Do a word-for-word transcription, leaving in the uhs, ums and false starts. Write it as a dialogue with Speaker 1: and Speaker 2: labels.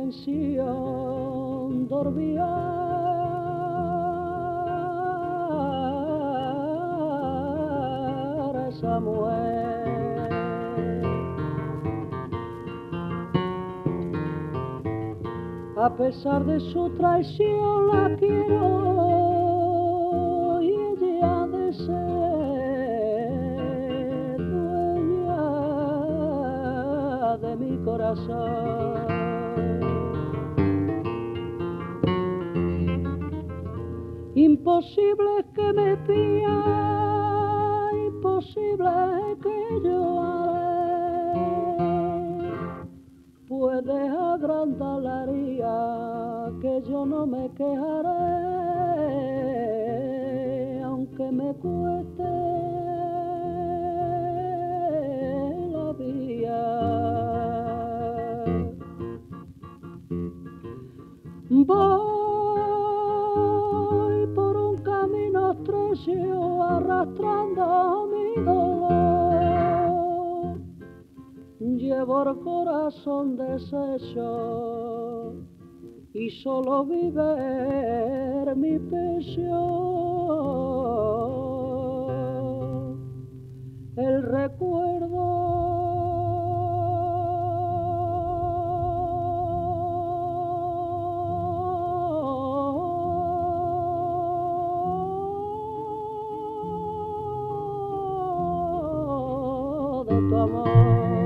Speaker 1: pensión dormía esa mujer. A pesar de su traición la quiero y ella ha de ser dueña de mi corazón. Imposible que me pida, imposible que yo haré, puede agrandar la herida, que yo no me quejaré, aunque me cueste la vida. Voy por un camino estrecho arrastrando mi dolor, llevo el corazón deshecho y solo vive mi pasión, el recuerdo de tu amor.